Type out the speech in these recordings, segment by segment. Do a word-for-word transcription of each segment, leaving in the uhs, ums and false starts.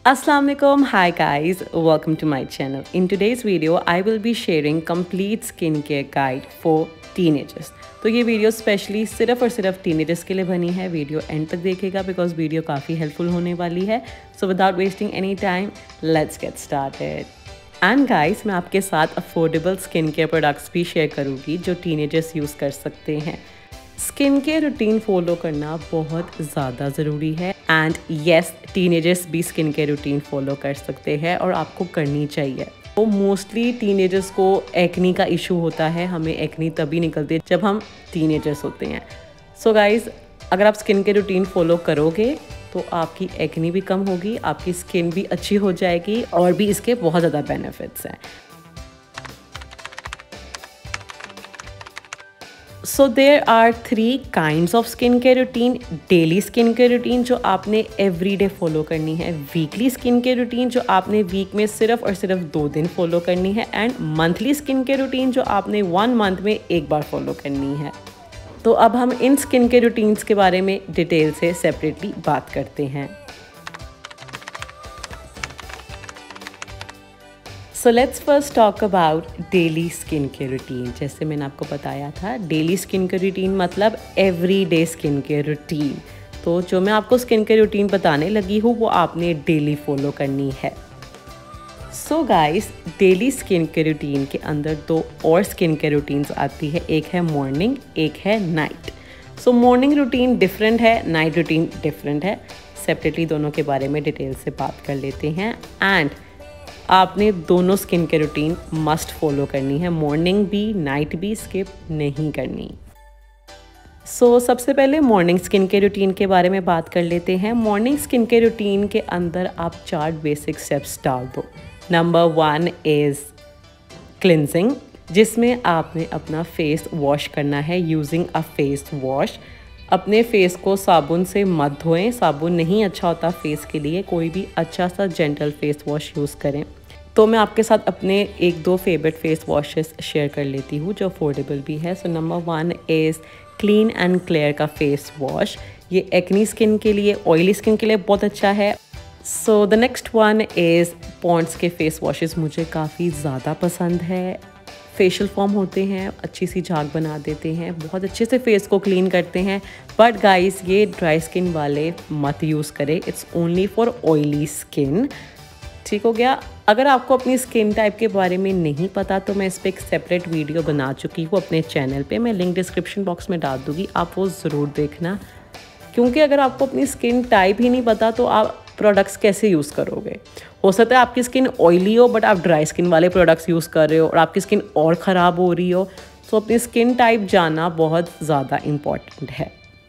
Assalamualaikum, hi guys, welcome to my channel. In today's video, I will be sharing complete skincare guide for teenagers. तो ये video specially सिर्फ और सिर्फ teenagers के लिए बनी है. वीडियो एंड तक देखिएगा बिकॉज वीडियो काफ़ी हेल्पफुल होने वाली है. So without wasting any time let's get started. And guys, मैं आपके साथ अफोर्डेबल स्किन केयर प्रोडक्ट्स भी शेयर करूँगी जो टीनेजर्स यूज़ कर सकते हैं. स्किन केयर रूटीन फॉलो करना बहुत ज़्यादा ज़रूरी है एंड येस, टीनेजर्स भी स्किन केयर रूटीन फॉलो कर सकते हैं और आपको करनी चाहिए. तो मोस्टली टीनेजर्स को एक्नी का इशू होता है. हमें एक्नी तभी निकलती है जब हम टीनेजर्स होते हैं. सो so गाइज़, अगर आप स्किन केयर रूटीन फॉलो करोगे तो आपकी एक्नी भी कम होगी, आपकी स्किन भी अच्छी हो जाएगी और भी इसके बहुत ज़्यादा बेनिफिट्स हैं. So there are three kinds of skin care routine. Daily skin care routine जो आपने एवरी डे फॉलो करनी है, वीकली स्किन केयर रूटीन जो आपने वीक में सिर्फ और सिर्फ दो दिन फॉलो करनी है, and monthly skin care routine जो आपने वन मंथ में एक बार फॉलो करनी है. तो अब हम इन स्किन केयर रूटीन्स के बारे में डिटेल से सेपरेटली बात करते हैं. So let's first talk about daily skin care routine. जैसे मैंने आपको बताया था, डेली स्किन केयर रूटीन मतलब every day skin care routine. तो जो मैं आपको स्किन केयर रूटीन बताने लगी हूँ वो आपने डेली फॉलो करनी है. So guys, daily skin care routine के अंदर दो और स्किन केयर रूटीन्स आती है. एक है मॉर्निंग, एक है night. So morning routine different है, नाइट रूटीन डिफरेंट है. सेपरेटली दोनों के बारे में डिटेल से बात कर लेते हैं. एंड आपने दोनों skin care routine must follow करनी है. मॉर्निंग भी नाइट भी स्किप नहीं करनी. सो so, सबसे पहले मॉर्निंग स्किन केयर रूटीन के बारे में बात कर लेते हैं. मॉर्निंग स्किन केयर रूटीन के अंदर आप चार बेसिक स्टेप्स डाल दो. नंबर वन इज़ क्लिनजिंग, जिसमें आपने अपना फेस वॉश करना है यूजिंग अ फेस वॉश. अपने फेस को साबुन से मत धोएं. साबुन नहीं अच्छा होता फेस के लिए. कोई भी अच्छा सा जेंटल फेस वॉश यूज़ करें. तो मैं आपके साथ अपने एक दो फेवरेट फेस वॉशेस शेयर कर लेती हूँ जो अफोर्डेबल भी है. So number one is clean and clear का फेस वॉश. ये एक्नी स्किन के लिए, ऑयली स्किन के लिए बहुत अच्छा है. So the next one is Pond's के फेस वॉशेस. मुझे काफ़ी ज़्यादा पसंद है. फेशियल फॉर्म होते हैं, अच्छी सी झाग बना देते हैं, बहुत अच्छे से फेस को क्लीन करते हैं. बट गाइस, ये ड्राई स्किन वाले मत यूज़ करें. It's only for oily skin. ठीक हो गया. अगर आपको अपनी स्किन टाइप के बारे में नहीं पता तो मैं इस पर एक सेपरेट वीडियो बना चुकी हूँ अपने चैनल पे. मैं लिंक डिस्क्रिप्शन बॉक्स में डाल दूँगी, आप वो ज़रूर देखना. क्योंकि अगर आपको अपनी स्किन टाइप ही नहीं पता तो आप प्रोडक्ट्स कैसे यूज़ करोगे. हो सकता है आपकी स्किन ऑयली हो बट आप ड्राई स्किन वाले प्रोडक्ट्स यूज़ कर रहे हो और आपकी स्किन और ख़राब हो रही हो. तो अपनी स्किन टाइप जानना बहुत ज़्यादा इम्पॉर्टेंट है.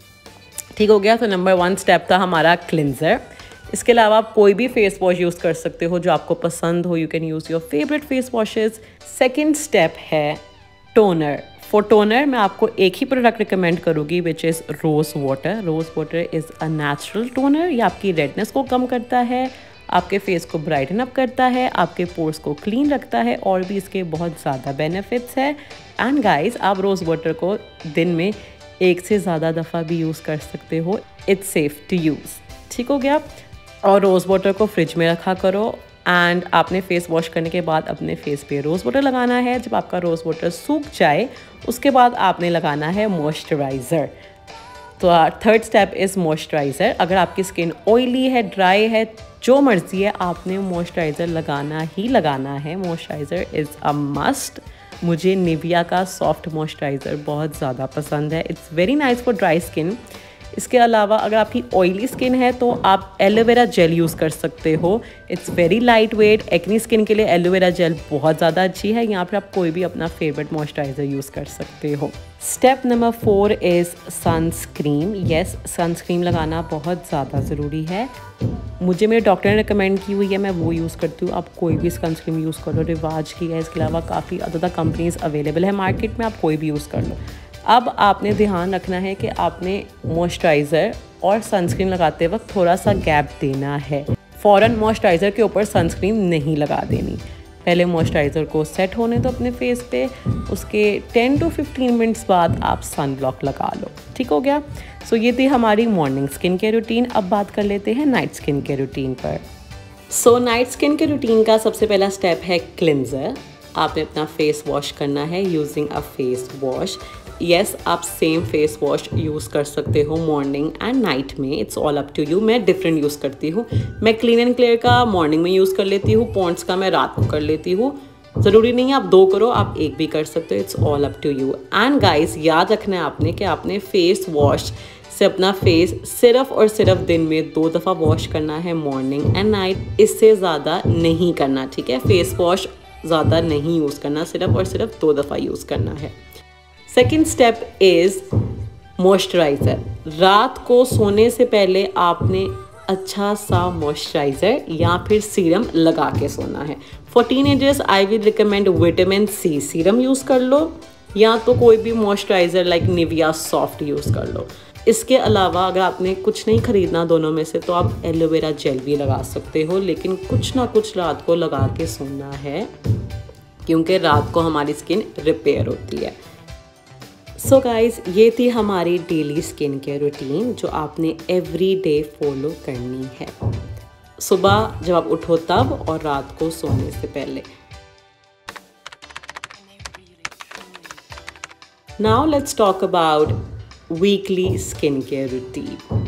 ठीक हो गया. तो नंबर वन स्टेप था हमारा क्लिनजर. इसके अलावा आप कोई भी फेस वॉश यूज़ कर सकते हो जो आपको पसंद हो. You can use your favourite face washes. Second step है टोनर. फॉर टोनर मैं आपको एक ही प्रोडक्ट रिकमेंड करूँगी which is rose water. Rose water is a natural toner. ये आपकी रेडनेस को कम करता है, आपके फेस को ब्राइटन अप करता है, आपके पोर्स को क्लीन रखता है और भी इसके बहुत ज़्यादा बेनिफिट्स है. एंड गाइस, आप रोज़ वाटर को दिन में एक से ज़्यादा दफ़ा भी यूज़ कर सकते हो. It's safe to use. ठीक हो गया. और रोज़ वाटर को फ्रिज में रखा करो. एंड आपने फेस वॉश करने के बाद अपने फेस पे रोज़ वाटर लगाना है. जब आपका रोज़ वाटर सूख जाए उसके बाद आपने लगाना है मॉइस्चराइज़र. तो थर्ड स्टेप इज़ मॉइस्चराइज़र. अगर आपकी स्किन ऑयली है, ड्राई है, जो मर्जी है, आपने मॉइस्चराइज़र लगाना ही लगाना है. Moisturiser is a must. मुझे निविया का सॉफ्ट मॉइस्चराइज़र बहुत ज़्यादा पसंद है. It's very nice for dry skin. इसके अलावा अगर आपकी ऑयली स्किन है तो आप एलोवेरा जेल यूज़ कर सकते हो. It's very light weight. Acne skin के लिए एलोवेरा जेल बहुत ज़्यादा अच्छी है. यहाँ पर आप कोई भी अपना फेवरेट मॉइस्चराइज़र यूज़ कर सकते हो. Step number four is sunscreen. Yes, sunscreen लगाना बहुत ज़्यादा ज़रूरी है. मुझे मेरे डॉक्टर ने रिकमेंड की हुई है, मैं वो यूज़ करती हूँ. आप कोई भी सनस्क्रीन यूज़ करो. रिवाज की है. इसके अलावा काफ़ी ज़्यादा कंपनीज अवेलेबल है मार्केट में, आप कोई भी यूज़ कर लो. अब आपने ध्यान रखना है कि आपने मॉइस्चराइज़र और सनस्क्रीन लगाते वक्त थोड़ा सा गैप देना है. फ़ौरन मॉइस्चराइज़र के ऊपर सनस्क्रीन नहीं लगा देनी. पहले मॉइस्चराइज़र को सेट होने दो अपने फेस पे. उसके टेन टू फिफ्टीन मिनट्स बाद आप सन ब्लॉक लगा लो. ठीक हो गया. सो so, ये थी हमारी मॉर्निंग स्किन केयर रूटीन. अब बात कर लेते हैं नाइट स्किन केयर रूटीन पर. सो नाइट स्किन के रूटीन का सबसे पहला स्टेप है क्लिनजर। आपने अपना फेस वॉश करना है using a face wash. Yes, आप सेम फेस वॉश यूज़ कर सकते हो मॉर्निंग एंड नाइट में, it's all up to you. मैं डिफरेंट यूज़ करती हूँ। मैं क्लीन एंड क्लियर का मॉर्निंग में यूज़ कर लेती हूँ, पॉन्ड्स का मैं रात को कर लेती हूँ। ज़रूरी नहीं है आप दो करो, आप एक भी कर सकते हो, it's all up to you. And guys, याद रखना है आपने कि आपने फेस वॉश से अपना फेस सिर्फ और सिर्फ दिन में दो दफ़ा वॉश करना है, मॉर्निंग एंड नाइट। इससे ज़्यादा नहीं करना, ठीक है। फेस वॉश ज़्यादा नहीं यूज़ करना, सिर्फ और सिर्फ दो दफ़ा यूज़ करना है। Second step is moisturiser. रात को सोने से पहले आपने अच्छा सा मॉइस्चराइज़र या फिर सीरम लगा के सोना है। For teenagers I will recommend vitamin C serum use कर लो, या तो कोई भी moisturiser like Nivea soft use कर लो। इसके अलावा अगर आपने कुछ नहीं खरीदना दोनों में से, तो आप एलोवेरा जेल भी लगा सकते हो, लेकिन कुछ ना कुछ रात को लगा के सोना है, क्योंकि रात को हमारी स्किन रिपेयर होती है। सो so गाइज, ये थी हमारी डेली स्किन केयर रूटीन जो आपने एवरी डे फॉलो करनी है, सुबह जब आप उठो तब और रात को सोने से पहले। Now let's talk about weekly skin care routine.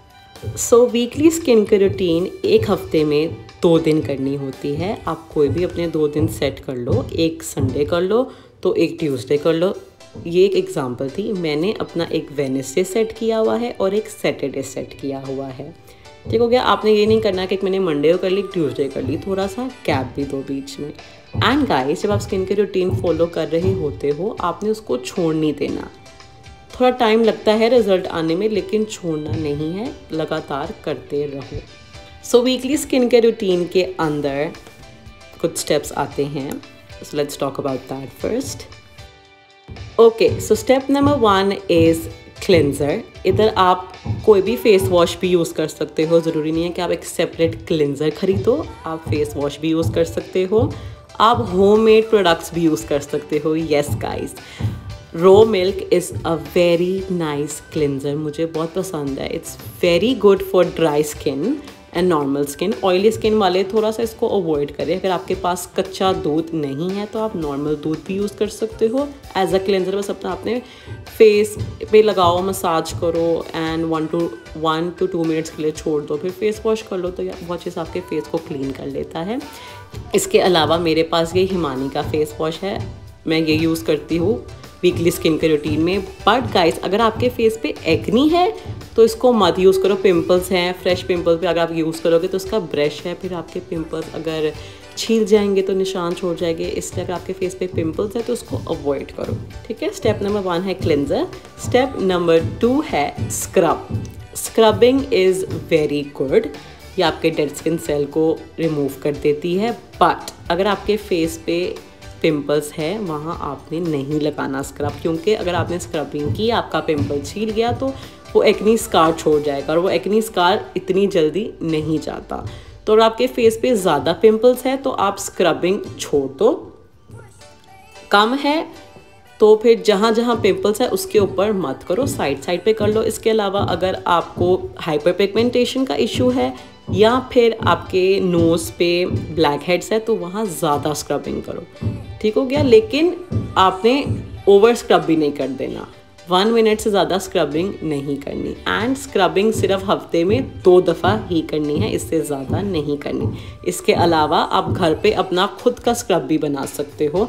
So weekly skin care routine एक हफ्ते में दो दिन करनी होती है। आप कोई भी अपने दो दिन सेट कर लो, एक संडे कर लो तो एक ट्यूसडे कर लो। ये एक एग्जांपल थी, मैंने अपना एक वेडनेसडे सेट किया हुआ है और एक सैटरडे सेट किया हुआ है, ठीक हो गया। आपने ये नहीं करना कि मैंने मंडे को कर ली, ट्यूसडे कर ली, थोड़ा सा गैप भी दो बीच में। एंड गाइस, जब आप स्किन केयर रूटीन फॉलो कर रहे होते हो, आपने उसको छोड़ नहीं देना। थोड़ा टाइम लगता है रिजल्ट आने में, लेकिन छोड़ना नहीं है, लगातार करते रहो। So weekly skin care routine के अंदर कुछ स्टेप्स आते हैं, so let's talk about that first. Okay, so step number one is cleanser. इधर आप कोई भी फेस वॉश भी यूज़ कर सकते हो, ज़रूरी नहीं है कि आप एक सेपरेट क्लिनजर खरीदो, आप फेस वॉश भी यूज़ कर सकते हो, आप होममेड प्रोडक्ट्स भी यूज़ कर सकते हो। Yes guys, raw milk is a very nice cleanser, मुझे बहुत पसंद है। It's very good for dry skin and normal skin. Oily skin वाले थोड़ा सा इसको अवॉइड करें। अगर आपके पास कच्चा दूध नहीं है तो आप नॉर्मल दूध भी यूज़ कर सकते हो एज अ क्लिनजर। बस अपना अपने फेस पे लगाओ, मसाज करो and one two one two two minutes के लिए छोड़ दो, फिर फेस वॉश कर लो, तो बहुत चीज़ आपके फेस को क्लीन कर लेता है। इसके अलावा मेरे पास ये हिमानी का फेस वॉश है, मैं ये यूज़ करती हूँ वीकली स्किन के रूटीन में। बट गाइस, अगर आपके फेस पे एक्नी है तो इसको मत यूज़ करो। पिंपल्स हैं, फ्रेश पिंपल्स पे अगर आप यूज़ करोगे तो इसका ब्रश है, फिर आपके पिंपल्स अगर छील जाएंगे तो निशान छोड़ जाएंगे, इसलिए अगर आपके फेस पे पिंपल्स है तो उसको अवॉइड करो, ठीक है। स्टेप नंबर वन है क्लिनजर। स्टेप नंबर टू है scrub. Scrubbing is very good, ये आपके डेड स्किन सेल को रिमूव कर देती है। बट अगर आपके फेस पे पिंपल्स है, वहाँ आपने नहीं लगाना स्क्रब, क्योंकि अगर आपने स्क्रबिंग की, आपका पिंपल छील गया तो वो एक्नी स्कार छोड़ जाएगा, और वो एक्नी स्कार इतनी जल्दी नहीं जाता। तो अगर आपके फेस पे ज़्यादा पिंपल्स है तो आप स्क्रबिंग छोड़ दो। कम है तो फिर जहाँ जहाँ पिंपल्स है उसके ऊपर मत करो, साइड साइड पे कर लो। इसके अलावा अगर आपको हाइपर पिगमेंटेशन का इशू है या फिर आपके नोज़ पे ब्लैक हेड्स है तो वहाँ ज़्यादा स्क्रबिंग करो, ठीक हो गया। लेकिन आपने ओवर स्क्रब भी नहीं कर देना, वन मिनट से ज़्यादा स्क्रबिंग नहीं करनी। एंड स्क्रबिंग सिर्फ हफ्ते में दो दफ़ा ही करनी है, इससे ज़्यादा नहीं करनी। इसके अलावा आप घर पे अपना खुद का स्क्रब भी बना सकते हो।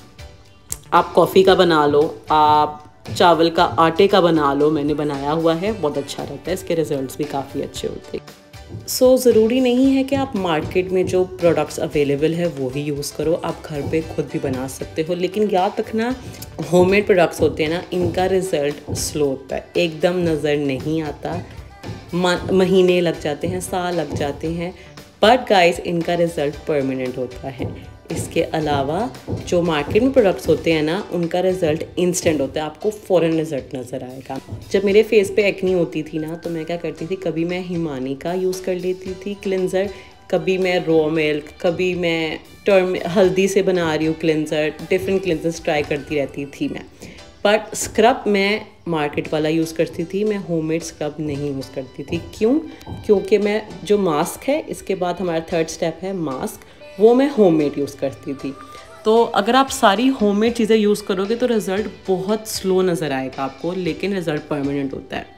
आप कॉफ़ी का बना लो, आप चावल का आटे का बना लो, मैंने बनाया हुआ है, बहुत अच्छा रहता है, इसके रिजल्ट्स भी काफ़ी अच्छे होते हैं। सो so, ज़रूरी नहीं है कि आप मार्केट में जो प्रोडक्ट्स अवेलेबल है वो ही यूज़ करो, आप घर पे खुद भी बना सकते हो। लेकिन याद रखना, होममेड प्रोडक्ट्स होते हैं ना, इनका रिज़ल्ट स्लो होता है, एकदम नज़र नहीं आता, महीने लग जाते हैं, साल लग जाते हैं। बट गाइस, इनका रिज़ल्ट परमानेंट होता है। इसके अलावा जो मार्केट में प्रोडक्ट्स होते हैं ना, उनका रिज़ल्ट इंस्टेंट होता है, आपको फ़ौरन रिज़ल्ट नज़र आएगा। जब मेरे फेस पे एक्नी होती थी ना, तो मैं क्या करती थी, कभी मैं हिमानी का यूज़ कर लेती थी क्लिनज़र, कभी मैं रो मिल्क, कभी मैं टर्म हल्दी से बना रही हूँ क्लिनज़र, डिफरेंट क्लिनज़र्स ट्राई करती रहती थी मैं। बट स्क्रब मैं मार्केट वाला यूज़ करती थी, मैं होममेड स्क्रब नहीं यूज़ करती थी। क्यों? क्योंकि मैं जो मास्क है, इसके बाद हमारा थर्ड स्टेप है मास्क, वो मैं होममेड यूज़ करती थी। तो अगर आप सारी होममेड चीज़ें यूज़ करोगे तो रिज़ल्ट बहुत स्लो नज़र आएगा आपको, लेकिन रिज़ल्ट परमानेंट होता है।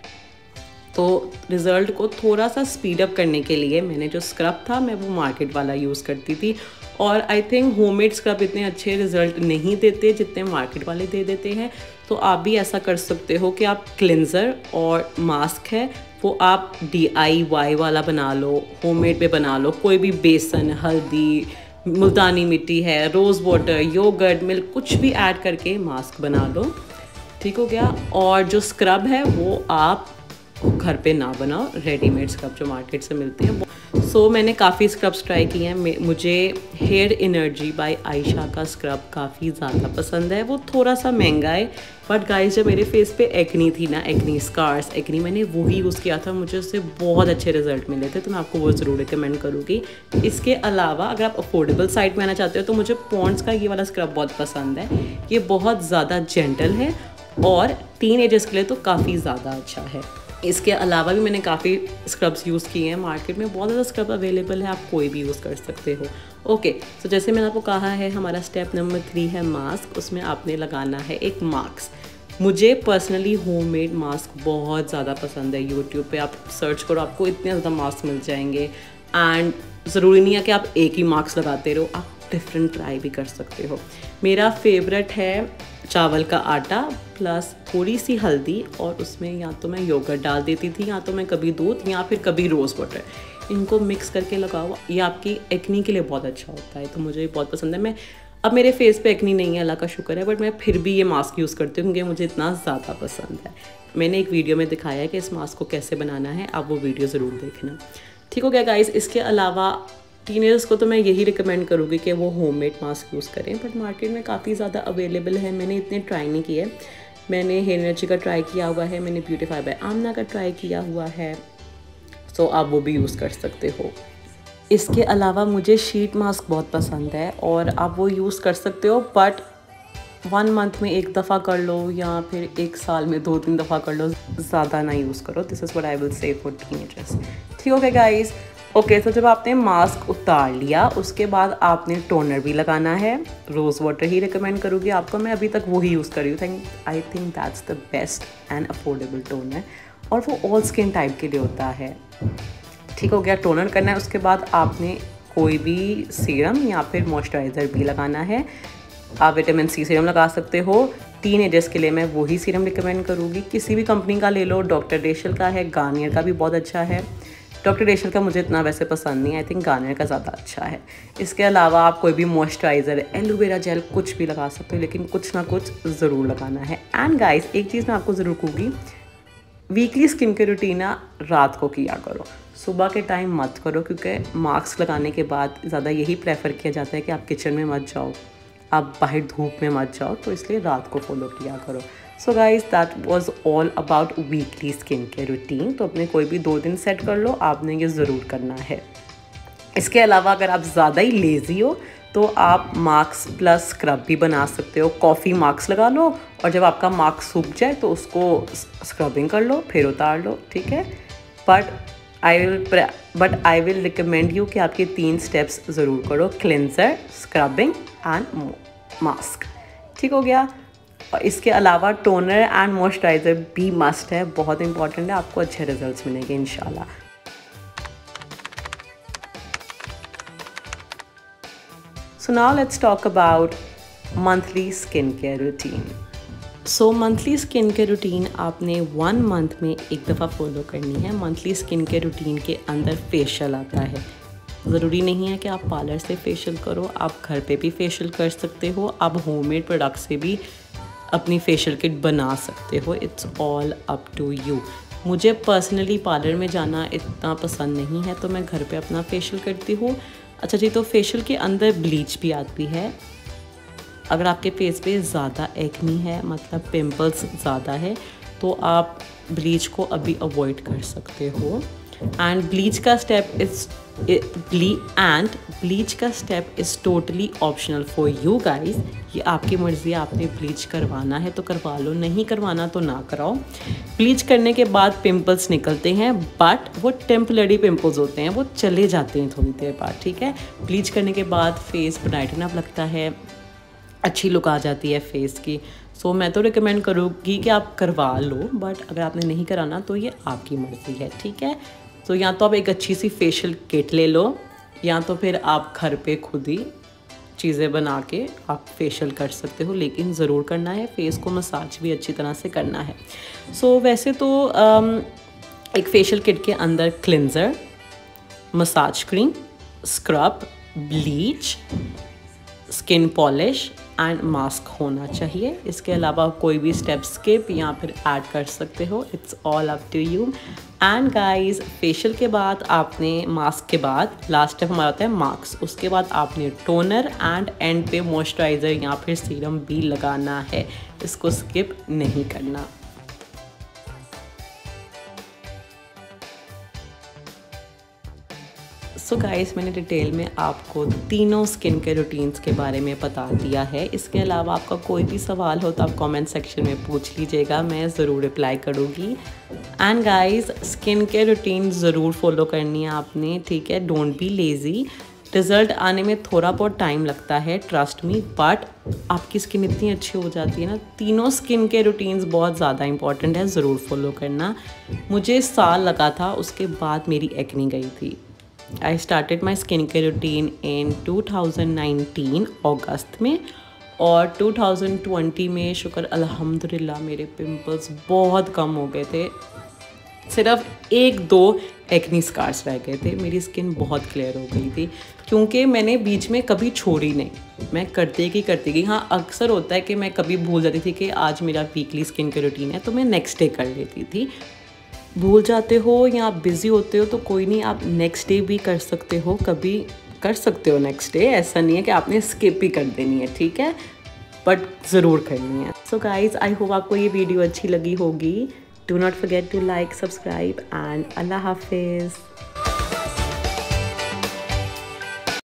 तो रिज़ल्ट को थोड़ा सा स्पीड अप करने के लिए मैंने जो स्क्रब था मैं वो मार्केट वाला यूज़ करती थी, और आई थिंक होममेड स्क्रब इतने अच्छे रिज़ल्ट नहीं देते जितने मार्केट वाले दे देते हैं। तो आप भी ऐसा कर सकते हो कि आप क्लिनज़र और मास्क है वो आप डी आई वाई वाला बना लो, होममेड पे बना लो। कोई भी बेसन, हल्दी, मुल्तानी मिट्टी है, रोज़ वाटर, योगर्ट, मिल्क, कुछ भी ऐड करके मास्क बना लो, ठीक हो गया। और जो स्क्रब है वो आप घर पे ना बनाओ, रेडीमेड स्क्रब जो मार्केट से मिलते हैं वो। सो so, मैंने काफ़ी स्क्रब्स ट्राई किए हैं। मुझे हेयर एनर्जी बाय आयशा का स्क्रब काफ़ी ज़्यादा पसंद है। वो थोड़ा सा महंगा है, बट गाइस जब मेरे फेस पे एक्नी थी ना, एक्नी स्कार्स, एक्नी, मैंने वही यूज़ किया था, मुझे उससे बहुत अच्छे रिजल्ट मिले थे, तो मैं आपको वो ज़रूर रिकमेंड करूँगी। इसके अलावा अगर आप अफोर्डेबल साइड में आना चाहते हो तो मुझे पॉन्ड्स का ये वाला स्क्रब बहुत पसंद है। ये बहुत ज़्यादा जेंटल है और टीन एजर्स के लिए तो काफ़ी ज़्यादा अच्छा है। इसके अलावा भी मैंने काफ़ी स्क्रब्स यूज़ किए हैं, मार्केट में बहुत ज़्यादा स्क्रब अवेलेबल है, आप कोई भी यूज़ कर सकते हो। ओके, तो जैसे मैंने आपको कहा है हमारा स्टेप नंबर थ्री है मास्क। उसमें आपने लगाना है एक मास्क। मुझे पर्सनली होममेड मास्क बहुत ज़्यादा पसंद है। यूट्यूब पे आप सर्च करो, आपको इतने ज़्यादा मास्क मिल जाएंगे, एंड ज़रूरी नहीं है कि आप एक ही मास्क लगाते रहो, आप डिफरेंट ट्राई भी कर सकते हो। मेरा फेवरेट है चावल का आटा प्लस थोड़ी सी हल्दी, और उसमें या तो मैं योगर्ट डाल देती थी, या तो मैं कभी दूध, या फिर कभी रोज़ वाटर। इनको मिक्स करके लगाओ, ये आपकी एक्नी के लिए बहुत अच्छा होता है, तो मुझे बहुत पसंद है। मैं अब मेरे फेस पे एक्नी नहीं है, अल्लाह का शुक्र है, बट मैं फिर भी ये मास्क यूज़ करती हूँ क्योंकि मुझे इतना ज़्यादा पसंद है। मैंने एक वीडियो में दिखाया है कि इस मास्क को कैसे बनाना है, आप वो वीडियो ज़रूर देखना, ठीक हो गया गाइस। इसके अलावा टीनेजर्स को तो मैं यही रिकमेंड करूँगी कि वो होममेड मास्क यूज़ करें, बट मार्केट में काफ़ी ज़्यादा अवेलेबल है। मैंने इतने ट्राई नहीं किए। मैंने हेयर एनर्जी का ट्राई किया हुआ है, मैंने ब्यूटीफाई बाय आमना का ट्राई किया हुआ है, सो आप वो भी यूज़ कर सकते हो। इसके अलावा मुझे शीट मास्क बहुत पसंद है और आप वो यूज़ कर सकते हो, बट वन मंथ में एक दफ़ा कर लो या फिर एक साल में दो तीन दफ़ा कर लो, ज़्यादा ना यूज़ करो। This is what I will say for teenagers, ठीक हो गया गाइस। ओके, तो जब आपने मास्क उतार लिया उसके बाद आपने टोनर भी लगाना है। रोज़ वाटर ही रिकमेंड करूँगी आपको, मैं अभी तक वही यूज़ कर रही हूँ। Think I think that's the best and affordable toner, और वो ऑल स्किन टाइप के लिए होता है, ठीक हो गया। टोनर करना है, उसके बाद आपने कोई भी सीरम या फिर मॉइस्चराइज़र भी लगाना है। आप विटामिन सी सीरम लगा सकते हो। टीन एजर्स के लिए मैं वही सीरम रिकमेंड करूँगी, किसी भी कंपनी का ले लो। डॉक्टर डेशल का है, गार्नियर का भी बहुत अच्छा है। डॉक्टर डेशल का मुझे इतना वैसे पसंद नहीं है, आई थिंक गार्नियर का ज़्यादा अच्छा है। इसके अलावा आप कोई भी मॉइस्चराइज़र, एलोवेरा जेल, कुछ भी लगा सकते हो, लेकिन कुछ ना कुछ ज़रूर लगाना है। एंड गाइस, एक चीज़ मैं आपको ज़रूर कहूँगी, वीकली स्किन केयर रूटीन रात को किया करो, सुबह के टाइम मत करो, क्योंकि मास्क लगाने के बाद ज़्यादा यही प्रेफर किया जाता है कि आप किचन में मत जाओ, आप बाहर धूप में मत जाओ, तो इसलिए रात को फॉलो किया करो। So guys, that was all about weekly skin care routine. तो अपने कोई भी दो दिन सेट कर लो, आपने ये ज़रूर करना है। इसके अलावा अगर आप ज़्यादा ही लेज़ी हो तो आप मास्क प्लस स्क्रब भी बना सकते हो। कॉफ़ी मास्क लगा लो, और जब आपका मास्क सूख जाए तो उसको स्क्रबिंग कर लो, फिर उतार लो, ठीक है। But I will but I will recommend you कि आप ये तीन स्टेप्स ज़रूर करो, क्लिनजर, स्क्रबिंग एंड मास्क, ठीक हो गया। और इसके अलावा टोनर एंड मॉइस्चराइज़र भी मस्ट है, बहुत इंपॉर्टेंट है, आपको अच्छे रिजल्ट्स मिलेंगे इंशाल्लाह। So now let's talk about monthly skin care routine. So monthly skin care routine आपने वन मंथ में एक दफ़ा फॉलो करनी है। मंथली स्किन केयर रूटीन के अंदर फेशियल आता है। ज़रूरी नहीं है कि आप पार्लर से फेशियल करो, आप घर पे भी फेशियल कर सकते हो, आप होममेड प्रोडक्ट से भी अपनी फेशियल किट बना सकते हो। It's all up to you. मुझे पर्सनली पार्लर में जाना इतना पसंद नहीं है, तो मैं घर पे अपना फेशियल करती हूँ। अच्छा जी, तो फेशियल के अंदर ब्लीच भी आती है। अगर आपके फेस पे ज़्यादा एक्नी है, मतलब पिंपल्स ज़्यादा है, तो आप ब्लीच को अभी अवॉइड कर सकते हो। एंड ब्लीच का step is blee and bleach का step is totally optional for you guys. ये आपकी मर्ज़ी है, आपने ब्लीच करवाना है तो करवा लो, नहीं करवाना तो ना कराओ। ब्लीच करने के बाद पिंपल्स निकलते हैं, बट वो टेम्पररी पिंपल्स होते हैं, वो चले जाते हैं थोड़ी देर बाद, ठीक है। ब्लीच करने के बाद फेस ब्राइटन अप लगता है, अच्छी लुक आ जाती है फेस की। सो so, मैं तो रिकमेंड करूँगी कि आप करवा लो, बट अगर आपने नहीं कराना तो ये आपकी मर्ज़ी है, ठीक है। तो या तो आप एक अच्छी सी फेशियल किट ले लो, या तो फिर आप घर पे खुद ही चीज़ें बना के आप फेशियल कर सकते हो, लेकिन ज़रूर करना है, फेस को मसाज भी अच्छी तरह से करना है। सो so, वैसे तो um, एक फेशियल किट के अंदर cleanser, massage cream, scrub, bleach, skin polish and mask होना चाहिए। इसके अलावा कोई भी स्टेप स्किप या फिर ऐड कर सकते हो, it's all up to you. And guys, facial के बाद आपने, मास्क के बाद लास्ट स्टेप हमारा होता है मास्क, उसके बाद आपने टोनर एंड एंड पे मॉइस्चराइज़र या फिर सीरम भी लगाना है, इसको स्किप नहीं करना। सो गाइस, मैंने डिटेल में आपको तीनों स्किन केयर रूटीन्स के बारे में बता दिया है। इसके अलावा आपका कोई भी सवाल हो तो आप कमेंट सेक्शन में पूछ लीजिएगा, मैं ज़रूर रिप्लाई करूँगी। And guys, skin care routine ज़रूर फॉलो करनी है आपने, ठीक है। Don't be lazy. रिज़ल्ट आने में थोड़ा बहुत टाइम लगता है, ट्रस्ट मी, बट आपकी स्किन इतनी अच्छी हो जाती है ना। तीनों स्किन केयर रूटीन्स बहुत ज़्यादा इंपॉर्टेंट है, ज़रूर फॉलो करना। मुझे साल लगा था, उसके बाद मेरी एक्ने गई थी। I started my skincare routine in two thousand nineteen अगस्त में, और टू थाउज़ेंड ट्वेंटी में शुक्र अल्हम्दुलिल्लाह मेरे पिंपल्स बहुत कम हो गए थे, सिर्फ एक दो एक्नी स्कार्स रह गए थे, मेरी स्किन बहुत क्लियर हो गई थी, क्योंकि मैंने बीच में कभी छोड़ी नहीं, मैं करते की करती गई। हाँ, अक्सर होता है कि मैं कभी भूल जाती थी कि आज मेरा वीकली स्किन केयर रूटीन है, तो मैं नेक्स्ट डे कर लेती थी। भूल जाते हो या आप बिज़ी होते हो तो कोई नहीं, आप नेक्स्ट डे भी कर सकते हो, कभी कर सकते हो नेक्स्ट डे, ऐसा नहीं है कि आपने स्किप ही कर देनी है, ठीक है, बट ज़रूर करनी है। सो गाइज़, आई होप आपको ये वीडियो अच्छी लगी होगी। Do not forget to like, subscribe and अल्लाह हाफिज़।